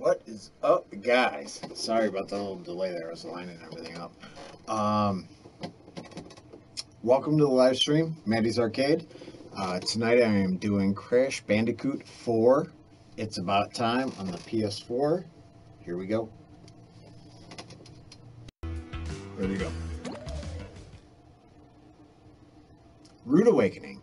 What is up, guys? Sorry about the little delay there. I was lining everything up. Welcome to the live stream, Matty's Arcade. Tonight I am doing Crash Bandicoot 4. It's About Time on the PS4. Here we go. Ready to go. Rude Awakening.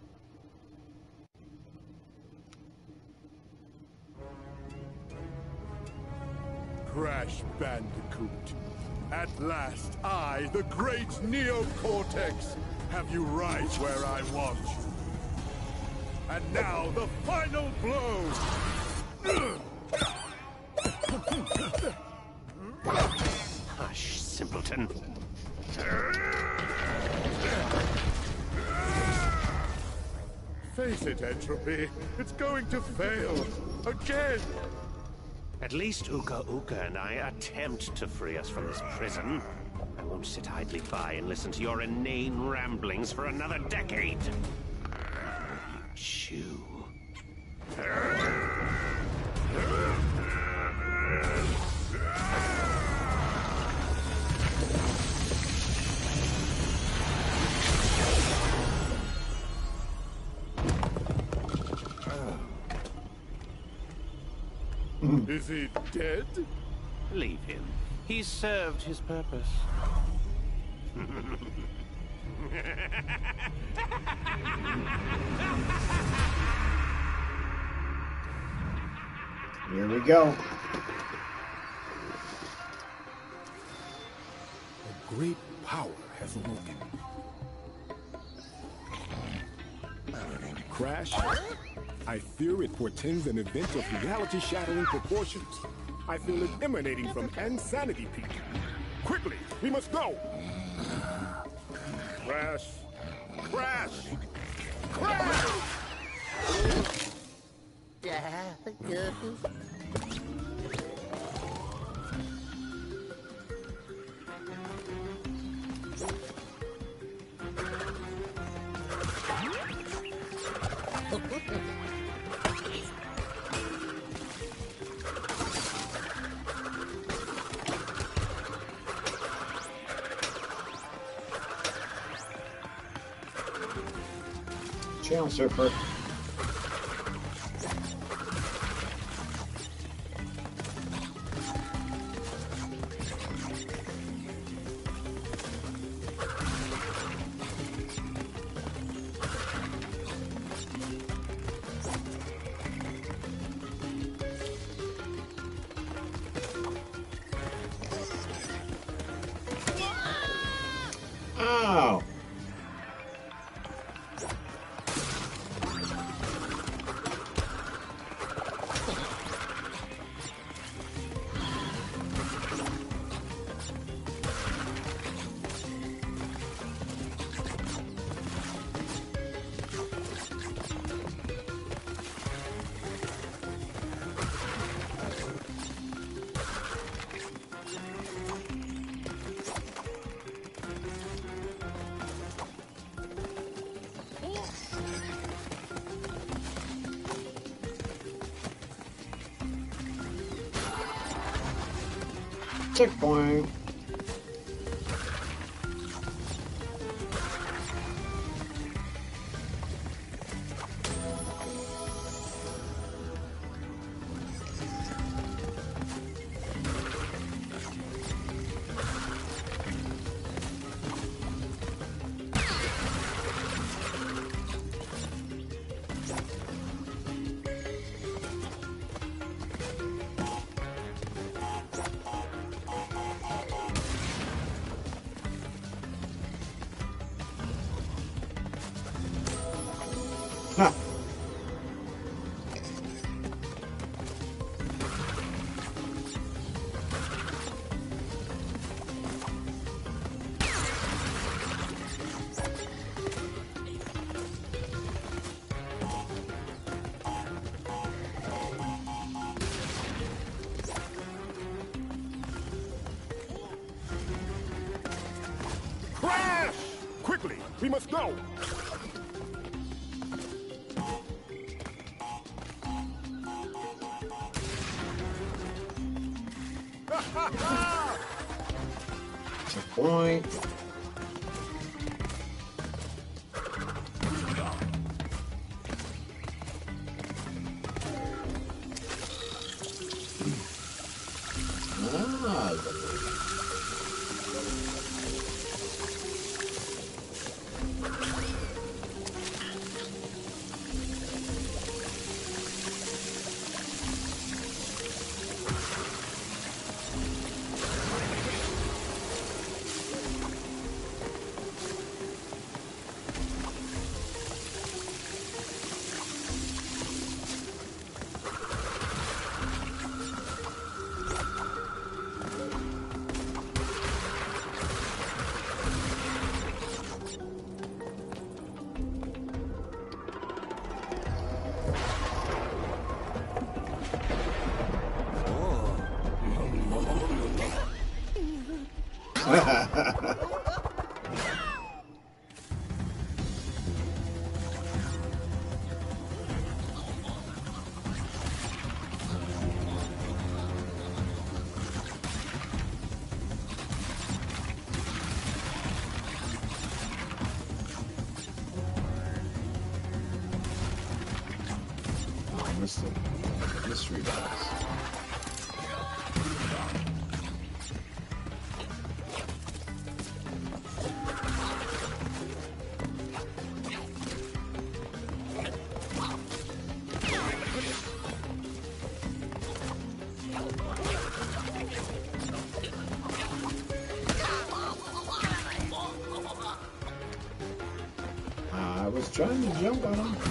Crash Bandicoot. At last, I, the great Neocortex, have you right where I want you. And now, the final blow! Hush, simpleton. Face it, Entropy. It's going to fail. Again! At least Uka Uka and I attempt to free us from this prison. I won't sit idly by and listen to your inane ramblings for another decade. Chew. Is he dead? Leave him. He's served his purpose. Here we go. A great power has awoken. Crash? I fear it portends an event of reality-shattering proportions. I feel it emanating from Insanity Peak. Quickly, we must go! Crash! Crash! Crash! Channel surfer. Ow! Checkpoint. Ha! Crash! Quickly, we must go! Checkpoint. Ah, mystery box. I was trying to jump on him.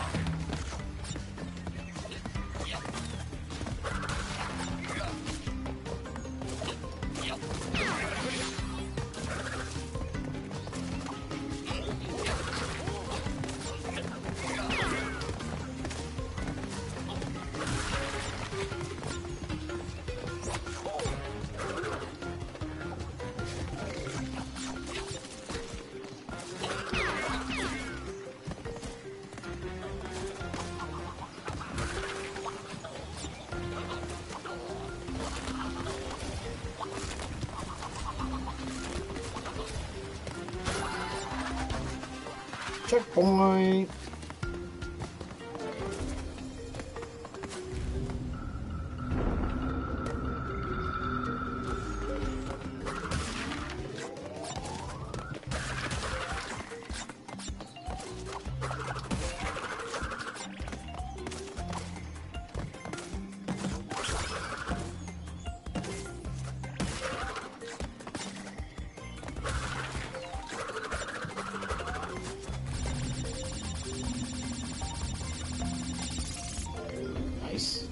Checkpoint. Nice.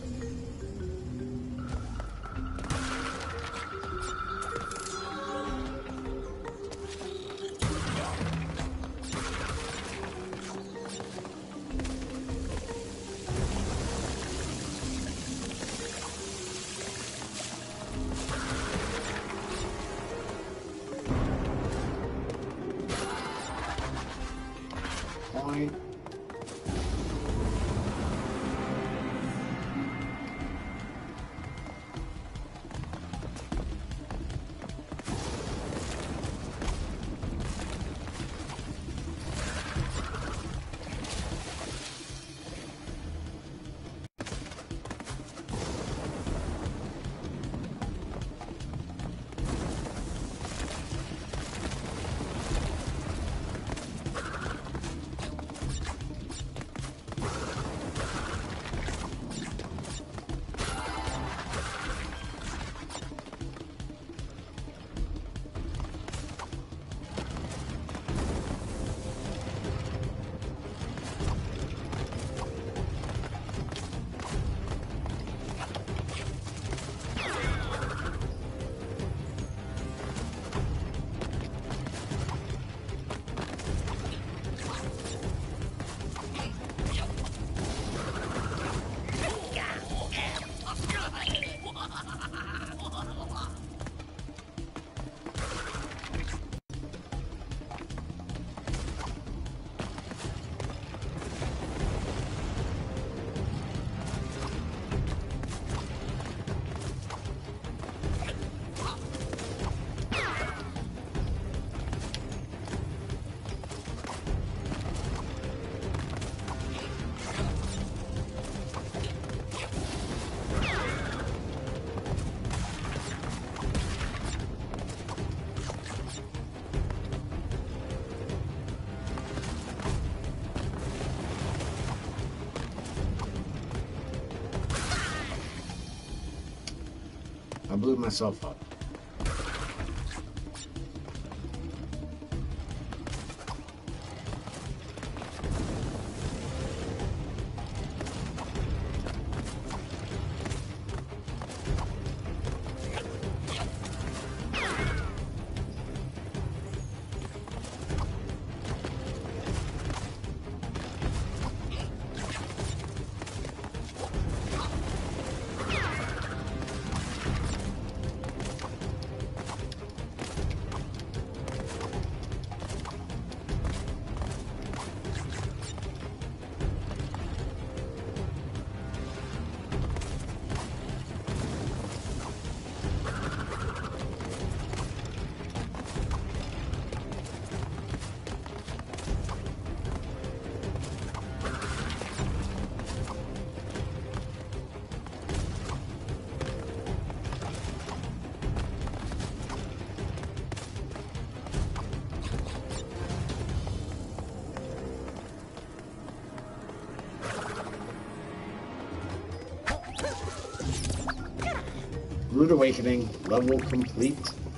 Point. blew myself up. Rude Awakening, level complete.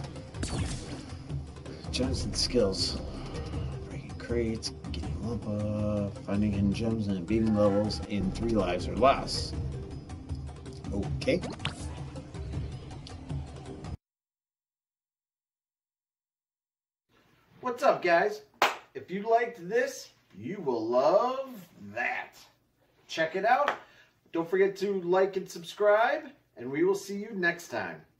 Gems and skills. Breaking crates, getting lumpa, finding hidden gems, and beating levels in 3 lives or less. Okay. What's up, guys? If you liked this, you will love that. Check it out. Don't forget to like and subscribe, and we will see you next time.